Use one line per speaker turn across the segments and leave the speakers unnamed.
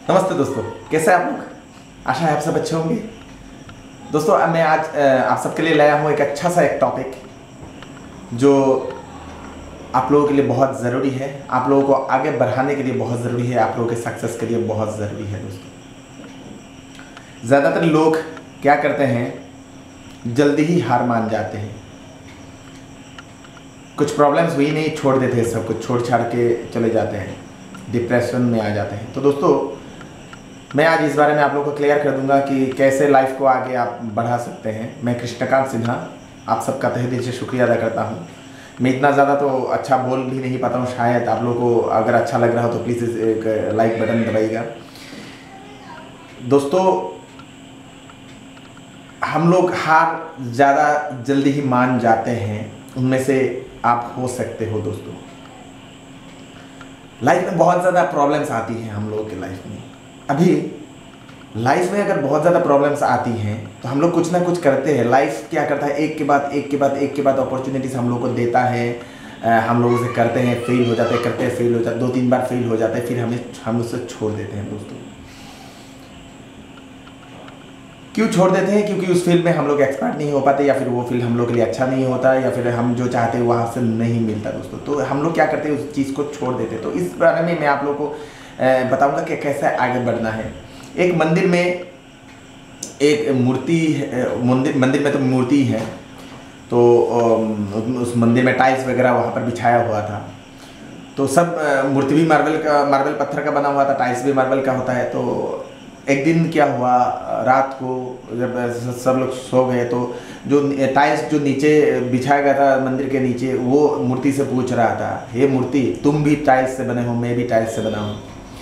नमस्ते दोस्तों, कैसे हैं आप लोग। आशा है आप सब अच्छे होंगे। दोस्तों मैं आज आप सबके लिए लाया हूँ एक अच्छा सा एक टॉपिक जो आप लोगों के लिए बहुत ज़रूरी है, आप लोगों को आगे बढ़ाने के लिए बहुत ज़रूरी है, आप लोगों के सक्सेस के लिए बहुत ज़रूरी है। दोस्तों ज़्यादातर लोग क्या करते हैं, जल्दी ही हार मान जाते हैं। कुछ प्रॉब्लम्स हुई नहीं, छोड़ देते हैं, सब कुछ छोड़ छाड़ के चले जाते हैं, डिप्रेशन में आ जाते हैं। तो दोस्तों मैं आज इस बारे में आप लोगों को क्लियर कर दूंगा कि कैसे लाइफ को आगे आप बढ़ा सकते हैं। मैं कृष्णकांत सिन्हा आप सबका तहे दिल से शुक्रिया अदा करता हूं। मैं इतना ज़्यादा तो अच्छा बोल भी नहीं पाता हूं, शायद आप लोगों को अगर अच्छा लग रहा हो तो प्लीज़ एक लाइक बटन दबाइएगा। दोस्तों हम लोग हार ज़्यादा जल्दी ही मान जाते हैं, उनमें से आप हो सकते हो। दोस्तों लाइफ में बहुत ज़्यादा प्रॉब्लम्स आती हैं हम लोगों की लाइफ में। अभी लाइफ में अगर बहुत ज़्यादा प्रॉब्लम्स आती हैं तो हम लोग कुछ ना कुछ करते हैं। लाइफ क्या करता है, एक के बाद अपॉर्चुनिटीज़ हम लोग को देता है, हम लोग उसे करते हैं, फेल हो जाते हैं, करते हैं, फेल हो जाते, 2-3 बार फेल हो जाते हैं, फिर हम उससे छोड़ देते हैं। दोस्तों क्यों छोड़ देते हैं? क्योंकि उस फील्ड में हम लोग एक्सपर्ट नहीं हो पाते, या फिर वो फील्ड हम लोग के लिए अच्छा नहीं होता, या फिर हम जो चाहते हैं वहाँ से नहीं मिलता। दोस्तों तो हम लोग क्या करते हैं, उस चीज़ को छोड़ देते हैं। तो इस बारे में मैं आप लोगों को बताऊंगा कि कैसे आगे बढ़ना है। एक मंदिर में एक मूर्ति, मंदिर में तो मूर्ति है, तो उस मंदिर में टाइल्स वगैरह वहाँ पर बिछाया हुआ था। तो सब मूर्ति भी मार्बल पत्थर का बना हुआ था, टाइल्स भी मार्बल का होता है। तो एक दिन क्या हुआ, रात को जब सब लोग सो गए तो जो टाइल्स जो नीचे बिछाया गया था मंदिर के नीचे, वो मूर्ति से पूछ रहा था, हे मूर्ति, तुम भी टाइल्स से बने हो, मैं भी टाइल्स से बना हूँ।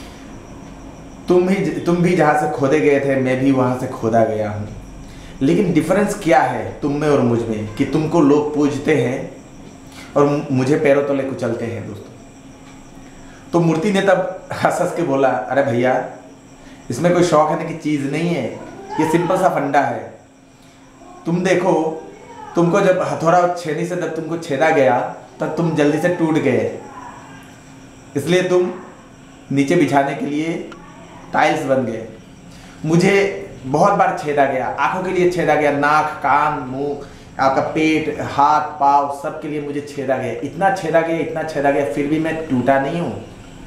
तुम भी जहाँ से खोदे गए थे, मैं भी वहाँ से खोदा गया हूँ। लेकिन डिफरेंस क्या है तुम में और मुझ में, कि तुमको लोग पूजते हैं और मुझे पैरों तले कुचलते हैं। दोस्तों तो मूर्ति ने तब हंस के बोला, अरे भैया, इसमें कोई शौक है ना की चीज़ नहीं है, ये सिंपल सा फंडा है। तुम देखो, तुमको जब हथौड़ा और छेनी से जब तुमको छेदा गया तब तुम जल्दी से टूट गए, इसलिए तुम नीचे बिछाने के लिए टाइल्स बन गए। मुझे बहुत बार छेदा गया, आंखों के लिए छेदा गया, नाक, कान, मुंह, आपका पेट, हाथ, पाँव, सब के लिए मुझे छेदा गया। इतना छेदा गया, फिर भी मैं टूटा नहीं हूँ।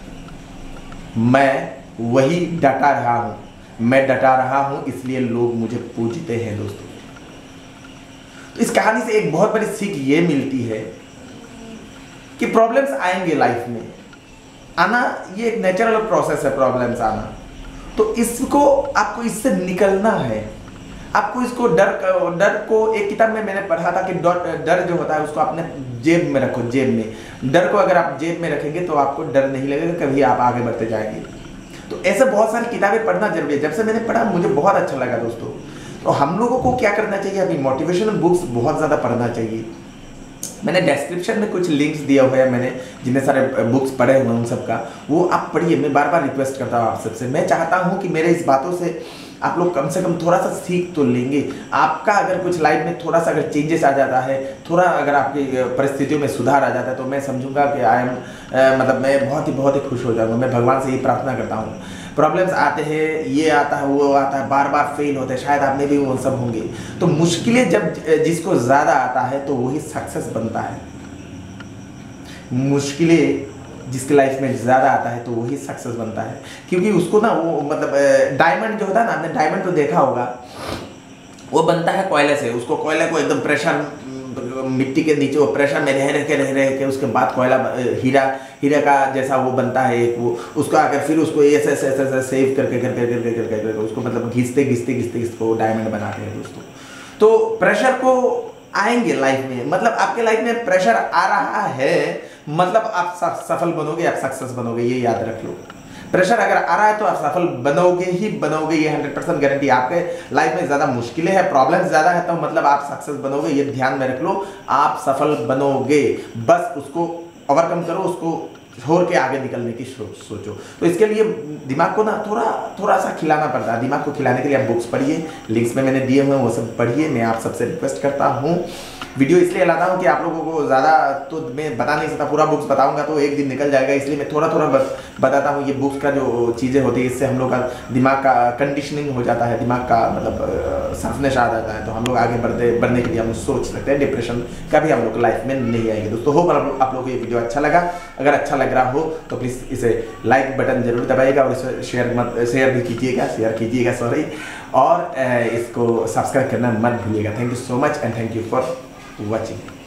मैं वही डटा रहा हूँ, इसलिए लोग मुझे पूजते हैं। दोस्तों तो इस कहानी से एक बहुत बड़ी सीख ये मिलती है कि प्रॉब्लम्स आएंगे लाइफ में, आना ये एक नेचुरल प्रोसेस है, प्रॉब्लम्स आना। तो इसको आपको इससे निकलना है। आपको इसको डर को एक किताब में मैंने पढ़ा था कि डर जो होता है उसको अपने जेब में रखो, जेब में। डर को अगर आप जेब में रखेंगे तो आपको डर नहीं लगेगा, कभी आप आगे बढ़ते जाएंगे। तो ऐसे बहुत सारी किताबें पढ़ना जरूरी है। जब से मैंने पढ़ा मुझे बहुत अच्छा लगा। दोस्तों तो हम लोगों को क्या करना चाहिए, अभी मोटिवेशनल बुक्स बहुत ज़्यादा पढ़ना चाहिए। मैंने डिस्क्रिप्शन में कुछ लिंक्स दिया हुआ है, मैंने जितने सारे बुक्स पढ़े हुए हैं उन सब का, वो आप पढ़िए। मैं बार बार रिक्वेस्ट करता हूँ आप सबसे। मैं चाहता हूँ कि मेरे इस बातों से आप लोग कम से कम थोड़ा सा सीख तो लेंगे। आपका अगर कुछ लाइफ में थोड़ा सा अगर चेंजेस आ जाता है, थोड़ा अगर आपकी परिस्थितियों में सुधार आ जाता है, तो मैं समझूंगा कि मतलब मैं बहुत ही खुश हो जाऊँगा। मैं भगवान से ये प्रार्थना करता हूँ। प्रॉब्लम्स आते हैं, ये आता है, वो आता है, बार बार फेल होते हैं, शायद आपने भी वो सब होंगे। तो मुश्किलें जब जिसको ज़्यादा आता है तो वही सक्सेस बनता है। मुश्किलें जिसके लाइफ में ज़्यादा आता है तो वही सक्सेस बनता है, क्योंकि उसको ना वो मतलब डायमंड जो होता है ना, आपने डायमंड तो देखा होगा, वो बनता है कोयले से। उसको कोयले को एकदम प्रेशर, मिट्टी के नीचे वो प्रेशर में रह के उसके बाद कोयला हीरा का जैसा वो बनता है एक, वो उसको आकर फिर उसको ऐसे सेव करके उसको मतलब घिसते वो डायमंड बनाते हैं। दोस्तों तो प्रेशर को आएंगे लाइफ में, मतलब आपके लाइफ में प्रेशर आ रहा है, मतलब आप सफल बनोगे, आप सक्सेस बनोगे, ये याद रख लो। प्रेशर अगर आ रहा है तो आप सफल बनोगे ही बनोगे, ये 100% गारंटी। आपके लाइफ में ज़्यादा मुश्किलें हैं, प्रॉब्लम्स ज़्यादा है, तो मतलब आप सक्सेस बनोगे, ये ध्यान में रख लो। आप सफल बनोगे, बस उसको ओवरकम करो, उसको छोड़ के आगे निकलने की सोचो। तो इसके लिए दिमाग को ना थोड़ा सा खिलाना पड़ता है। दिमाग को खिलाने के लिए आप बुक्स पढ़िए, लिंक्स में मैंने दिए हुए हैं, वो सब पढ़िए। मैं आप सबसे रिक्वेस्ट करता हूँ वीडियो इसलिए लाता हूँ कि आप लोगों को ज़्यादा तो मैं बता नहीं सकता, पूरा बुक्स बताऊंगा तो एक दिन निकल जाएगा, इसलिए मैं थोड़ा थोड़ा बताता हूँ। ये बुक्स का जो चीज़ें होती है इससे हम लोग का दिमाग का कंडीशनिंग हो जाता है, दिमाग का मतलब शार्पनेस आ जाता है, तो हम लोग आगे बढ़ने के लिए हम सोच सकते हैं। डिप्रेशन कभी हम लोग लाइफ में नहीं आएंगे दोस्तों। होप आप लोगों को ये वीडियो अच्छा लगा। अगर अच्छा लग रहा हो तो प्लीज़ इसे लाइक बटन जरूर दबाइएगा और इसे शेयर भी कीजिएगा सॉरी, और इसको सब्सक्राइब करना मत भूलिएगा। Thank you so much and thank you for watching।